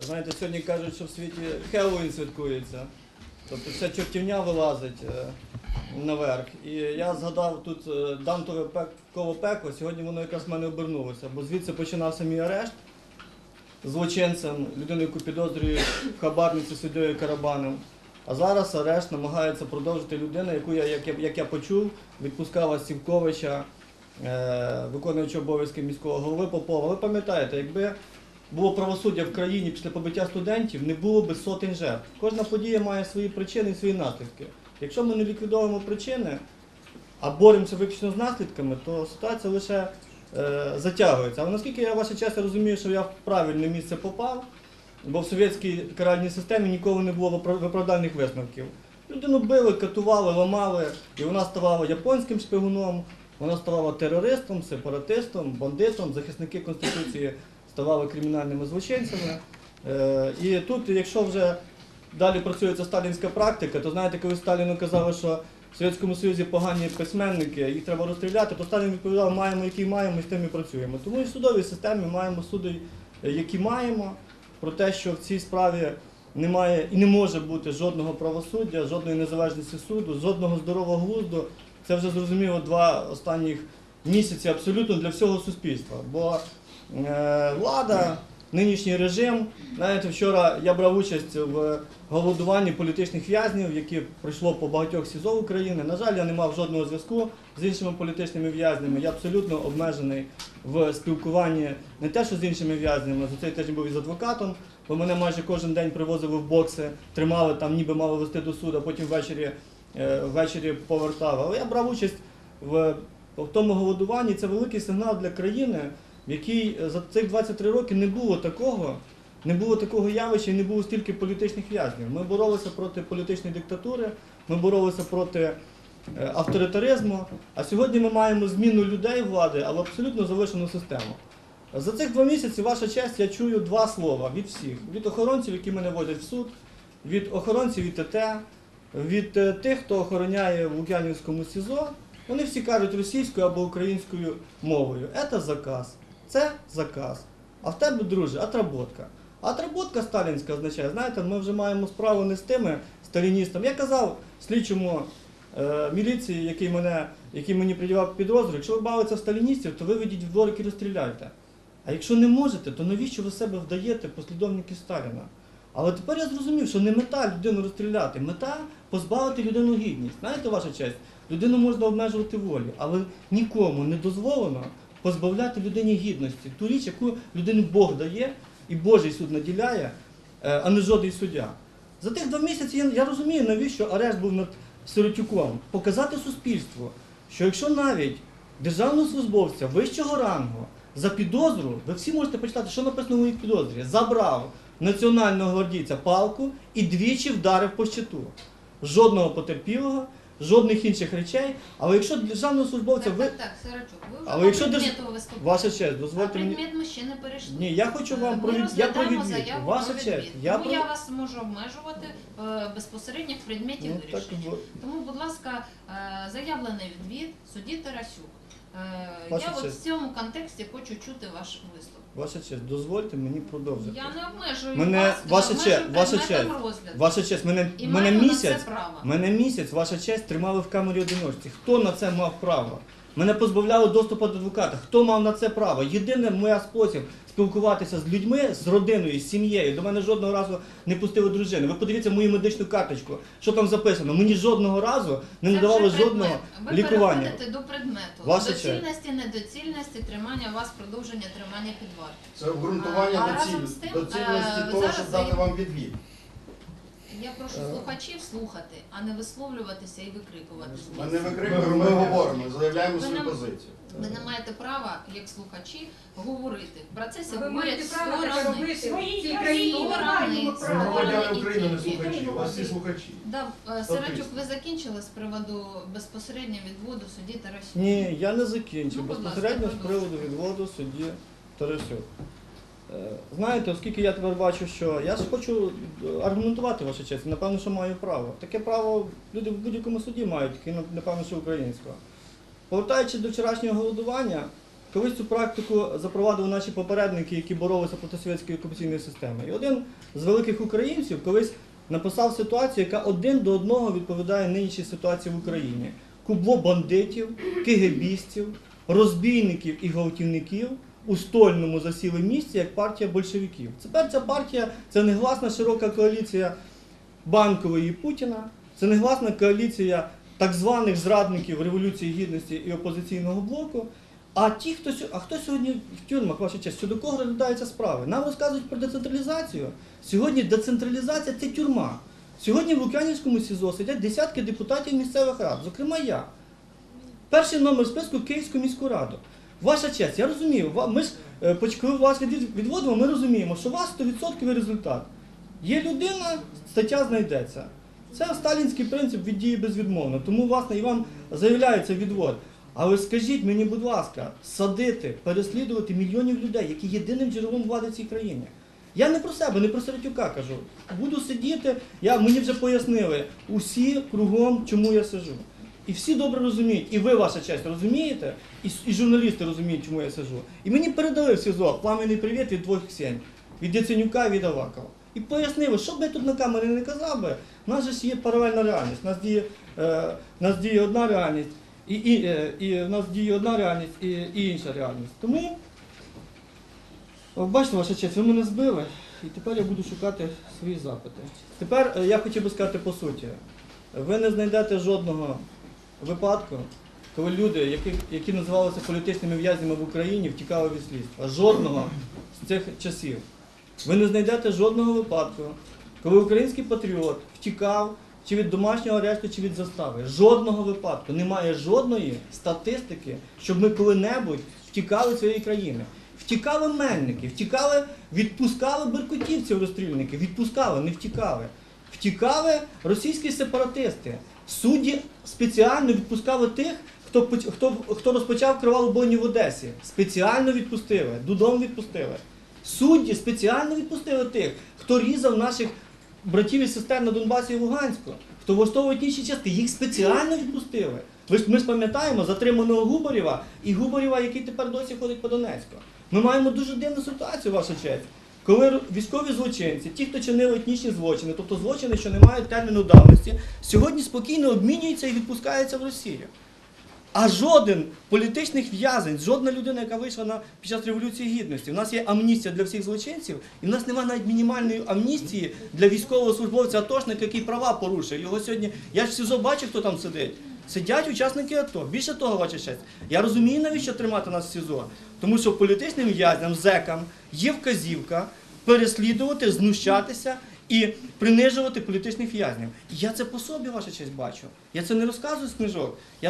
Знаєте, сьогодні кажуть, що в світі Хеллоуін святкується. Тобто вся чортівня вилазить наверх. І я згадав тут Дантове коло пекло, сьогодні воно якраз в мене обернулося, бо звідси починався мій арешт злочинцем, людиною, яку підозрюють в хабарниці суддею Карабаном. А зараз арешт намагається продовжити людина, яку я, як я почув, відпускала Сівковича, виконуючого обов'язки міського голови Попова. Ви пам'ятаєте, якби було правосуддя в країні після побиття студентів, не було б сотень жертв. Кожна подія має свої причини і свої наслідки. Якщо ми не ліквідовуємо причини, а боремося виключно з наслідками, то ситуація лише затягується. Але наскільки я, ваша честь, розумію, що я в правильне місце попав, бо в совєтській каральній системі ніколи не було виправдальних висновків. Людину били, катували, ламали, і вона ставала японським шпигуном, вона ставала терористом, сепаратистом, бандитом, захисники Конституції ставали кримінальними злочинцями. І тут, якщо вже далі працює ця сталінська практика, то знаєте, коли Сталіну казали, що в Совєтському Союзі погані письменники, їх треба розстріляти, то Сталін відповідав, маємо, які маємо, і з тим і працюємо. Тому і в судовій системі маємо суди, які маємо, про те, що в цій справі немає і не може бути жодного правосуддя, жодної незалежності суду, жодного здорового глузду. Це вже зрозуміло 2 останніх місяці абсолютно для всього суспільства. Бо влада, нинішній режим, знаєте, вчора я брав участь в голодуванні політичних в'язнів, яке пройшло по багатьох СІЗО України. На жаль, я не мав жодного зв'язку з іншими політичними в'язнями. Я абсолютно обмежений в спілкуванні не те, що з іншими в'язнями, за цей тиждень був із адвокатом, бо мене майже кожен день привозили в бокси, тримали там, ніби мали вести до суду, а потім ввечері повертали. Але я брав участь в тому голодуванні. Це великий сигнал для країни, в якій за цих 23 роки не було такого явища і не було стільки політичних в'язнів. Ми боролися проти політичної диктатури, ми боролися проти авторитаризму, а сьогодні ми маємо зміну людей влади, але абсолютно залишену систему. За цих 2 місяці, ваша честь, я чую 2 слова від всіх. Від охоронців, які мене водять в суд, від охоронців ІТТ, від тих, хто охороняє в Лук'янівському СІЗО. Вони всі кажуть російською або українською мовою. Це заказ. Це заказ. А в тебе, друже, отработка. А отработка сталінська означає, знаєте, ми вже маємо справу не з тими сталіністами. Я казав слідчому міліції, який мені придавав підозру, якщо ви бавитеся в сталіністів, то ви вийдіть в дворик і розстріляйте. А якщо не можете, то навіщо ви себе вдаєте послідовників Сталіна? Але тепер я зрозумів, що не мета людину розстріляти, мета позбавити людину гідність. Знаєте, ваша честь, людину можна обмежувати волі, але нікому не дозволено позбавляти людині гідності. Ту річ, яку людині Бог дає і Божий суд наділяє, а не жодний суддя. За тих 2 місяці я розумію, навіщо арешт був над Сиротюком. Показати суспільству, що якщо навіть державного службовця вищого рангу за підозру, ви всі можете почитати, що написано у їх підозрі, забрав національного гвардійця палку і 2 вдарив по щиту. Жодного потерпілого, жодних інших речей, але якщо державного службовця... Так, Сиротюк, ви вже але по якщо предмету виступаєте. Ваша честь, дозвольте мені... предмет ми ще не перейшли. Ні, я хочу вам Ми розглядаємо відвідку. заяву Ваша про честь, відвід. Тому я вас можу обмежувати безпосередньо в предметі вирішення. Тому, будь ласка, заявлений відвід судді Тарасюк. Я от в цьому контексті хочу чути ваш виступ. Ваша честь, дозвольте мені продовжити. Я не обмежую Мене, вас, ваша честь, мене місяць, ваша честь, тримали в камері одиночці. Хто на це мав право? Мене позбавляли доступу до адвоката. Хто мав на це право? Єдиний моя спосіб спілкуватися з людьми, з родиною, з сім'єю. До мене жодного разу не пустили дружину. Ви подивіться мою медичну карточку. Що там записано? Мені жодного разу не надавали жодного лікування. Ви переходите до предмету. Ваша доцільності, недоцільності, тримання вас, продовження тримання під вартою. Це обґрунтування доцільності того, щоб дати вам відвід. Я прошу слухачів слухати, а не висловлюватися і викрикувати. Ми не викрикуємо, ми говоримо, заявляємо свою позицію. Ви не маєте права, як слухачі, говорити. В процесі Ви говорять маєте право таке сторони. робити в цій країні. Ми громадяни України, не слухачі, у вас всі слухачі. Сиротюк, ви закінчили з приводу безпосередньо відводу судді Тарасюк? Ні, я не закінчив. Ну, будь ласка, Безпосередньо з приводу відводу судді Тарасюк. Знаєте, оскільки я тепер бачу, що я ж хочу аргументувати, ваша честь, напевно, що маю право. Таке право люди в будь-якому суді мають, тільки, напевно, що українського. Повертаючись до вчорашнього голодування, колись цю практику запровадили наші попередники, які боролися проти совєтської окупаційної системи. І один з великих українців колись написав ситуацію, яка один до одного відповідає нинішній ситуації в Україні. Кубло бандитів, кегебістів, розбійників і гвалтівників у стольному засіли місці, як партія большевиків. Тепер ця партія – це негласна широка коаліція Банкової і Путіна, це негласна коаліція так званих зрадників Революції Гідності і опозиційного блоку. А хто сьогодні в тюрмах, ваша честь, щодо кого розглядаються справи? Нам розказують про децентралізацію. Сьогодні децентралізація – це тюрма. Сьогодні в Лук'янівському СІЗО сидять десятки депутатів місцевих рад, зокрема я. Перший номер списку – Київську міську раду. Ваша честь, я розумію, ми ж, коли вас відводимо, ми розуміємо, що у вас 100% результат. Є людина, стаття знайдеться. Це сталінський принцип від дії безвідмовно, тому, власне, і вам заявляється відвод. Але скажіть мені, будь ласка, садити, переслідувати мільйонів людей, які єдиним джерелом влади в цій країні. Я не про себе, не про Середюка кажу. Буду сидіти, мені вже пояснили, усі кругом, чому я сиджу. І всі добре розуміють, і ви, ваша честь, розумієте, і журналісти розуміють, чому я сиджу. І мені передали в СІЗО пламенний привіт від двох Ксень, від Яценюка і від Авакова. І пояснили, що б я тут на камері не казав би, в нас же ж є паралельна реальність, в нас діє одна реальність, і в нас діє одна реальність і інша реальність. Тому, бачите, ваша честь, ви мене збили, і тепер я буду шукати свої запити. Тепер я хотів би сказати по суті. Ви не знайдете жодного випадку, коли люди, які називалися політичними в'язнями в Україні, втікали від слідства. Жодного з цих часів. Ви не знайдете жодного випадку, коли український патріот втікав чи від домашнього арешту, чи від застави. Жодного випадку. Немає жодної статистики, щоб ми коли-небудь втікали з цієї країни. Втікали мельники, відпускали беркутівців розстрільники, відпускали, не втікали. Втікали російські сепаратисти. Судді спеціально відпускали тих, хто розпочав криваву бойню в Одесі. Спеціально відпустили, Дудон відпустили. Судді спеціально відпустили тих, хто різав наших братів і сестер на Донбасі і Луганську, хто влаштовує інші частини, їх спеціально відпустили. Ми ж пам'ятаємо затриманого Губарєва і Губарєва, який тепер досі ходить по Донецьку. Ми маємо дуже дивну ситуацію, ваша честь. Коли військові злочинці, ті, хто чинили етнічні злочини, тобто злочини, що не мають терміну давності, сьогодні спокійно обмінюються і відпускаються в Росію. А жоден політичний в'язень, жодна людина, яка вийшла під час Революції Гідності. У нас є амністія для всіх злочинців, і в нас немає навіть мінімальної амністії для військовослужбовця атошника, який права порушив. Його сьогодні, я ж в СІЗО бачу, хто там сидить. Сидять учасники АТО. Більше того, ваша честь, я розумію, навіщо тримати нас в СІЗО. Тому що політичним в'язням, зекам є вказівка переслідувати, знущатися і принижувати політичних в'язнів. Я це по собі, ваша честь, бачу. Я це не розказую з книжок. Я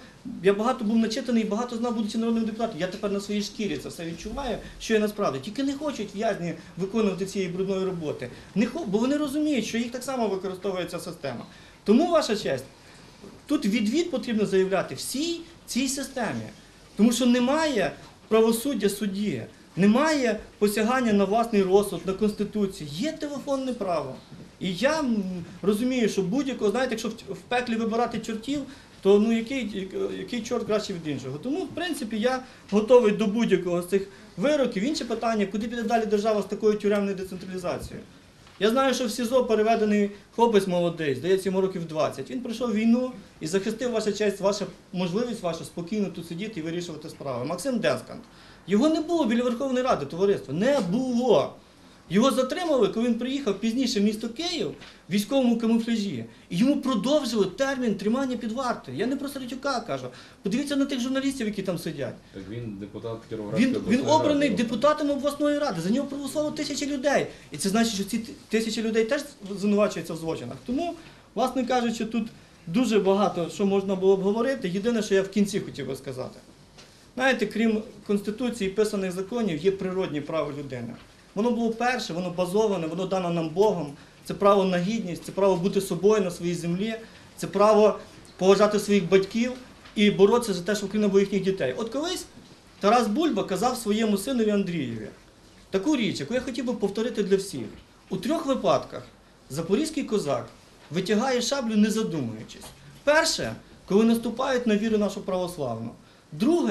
багато був начитаний і багато знав, будучи народним депутатом. Я тепер на своїй шкірі це все відчуваю, що я насправді. Тільки не хочуть в'язні виконувати цієї брудної роботи. Бо вони розуміють, що їх так само використовує ця система. Тому, ваша честь, тут відвід потрібно заявляти всій цій системі. Тому що немає правосуддя судді, немає посягання на власний розсуд, на Конституцію. Є телефонне право. І я розумію, що будь-якого, знаєте, якщо в пеклі вибирати чортів, то ну, який чорт краще від іншого. Тому, в принципі, я готовий до будь-якого з цих вироків. Інше питання, куди піде далі держава з такою тюремною децентралізацією. Я знаю, що в СІЗО переведений хлопець молодий, здається, йому років 20. Він пройшов війну і захистив, ваша честь, ваша можливість ваша спокійно тут сидіти і вирішувати справи. Максим Денскант. Його не було біля Верховної Ради, товариство. Не було. Його затримали, коли він приїхав пізніше в місто Київ в військовому камуфляжі. І йому продовжили термін тримання під вартою. Я не про Середюка кажу. Подивіться на тих журналістів, які там сидять. Так він депутат Кіровоградської обласної Він обраний ради. депутатом обласної ради. За нього проголосувало 1000 людей. І це значить, що ці 1000 людей теж звинувачуються в злочинах. Тому, власне кажучи, тут дуже багато що можна було б говорити. Єдине, що я в кінці хотів би сказати. Знаєте, крім Конституції і писаних законів, є природні права людини. Воно було перше, воно базоване, воно дано нам Богом. Це право на гідність, це право бути собою на своїй землі, це право поважати своїх батьків і боротися за те, що Україна була їхніх дітей. От колись Тарас Бульба казав своєму синові Андрієві таку річ, яку я хотів би повторити для всіх. У 3 випадках запорізький козак витягає шаблю, не задумуючись. Перше, коли наступають на віру нашу православну. Друге,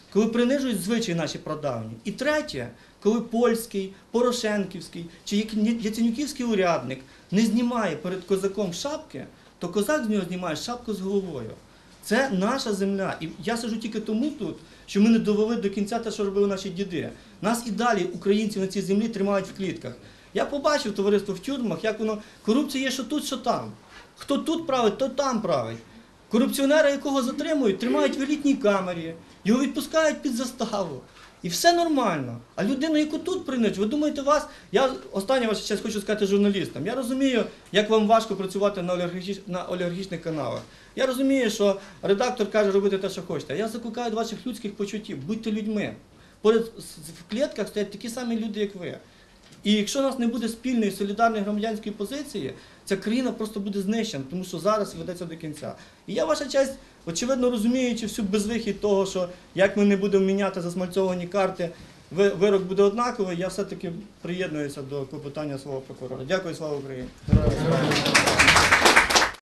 коли принижують звичаї наші прадавні. І третє, коли польський, порошенківський чи яценюківський урядник не знімає перед козаком шапки, то козак з нього знімає шапку з головою. Це наша земля. І я сиджу тільки тому тут, що ми не довели до кінця те, що робили наші діди. Нас і далі українців на цій землі тримають в клітках. Я побачив товариство в тюрмах, як воно, корупція є що тут, що там. Хто тут править, то там править. Корупціонера, якого затримують, тримають в елітній камері, його відпускають під заставу. І все нормально. А людину, яку тут принижують, ви думаєте, я останнє ваше час хочу сказати журналістам, я розумію, як вам важко працювати на олігархічних каналах. Я розумію, що редактор каже робити те, що хочете. Я закликаю до ваших людських почуттів, будьте людьми. Поряд в клітках стоять такі самі люди, як ви. І якщо у нас не буде спільної, солідарної громадянської позиції, ця країна просто буде знищена, тому що зараз ведеться до кінця. І я, ваша честь, очевидно розуміючи всю безвихідь того, що як ми не будемо міняти засмальцьовані карти, вирок буде однаковий, я все-таки приєднуюся до клопотання свого прокурора. Дякую, слава Україні!